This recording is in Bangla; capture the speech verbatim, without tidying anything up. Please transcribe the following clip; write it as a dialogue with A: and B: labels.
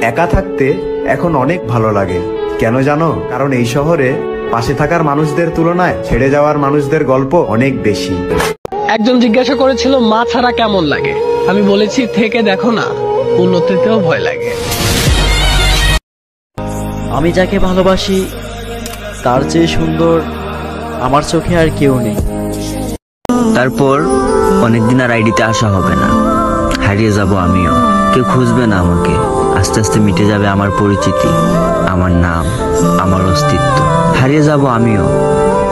A: একা থাকতে এখন অনেক ভালো লাগে। কেন জানো? কারণ এই শহরে পাশে থাকার মানুষদের তুলনায় ছেড়ে যাওয়ার মানুষদের গল্প অনেক বেশি।
B: একজন জিজ্ঞাসা করেছিল মা ছাড়া কেমন লাগে, আমি বলেছি থেকে দেখো না, উন্নতিতেও ভয় লাগে।
C: আমি যাকে ভালোবাসি তার চেয়ে সুন্দর আমার চোখে আর কেউ নেই।
D: তারপর অনেকদিন আর আইডিতে আসা হবে না, হারিয়ে যাব আমিও, কেউ খুঁজবে না আমাকে। আস্তে আস্তে মিটে যাবে আমার পরিচিতি, আমার নাম, আমার অস্তিত্ব। হারিয়ে যাব আমিও,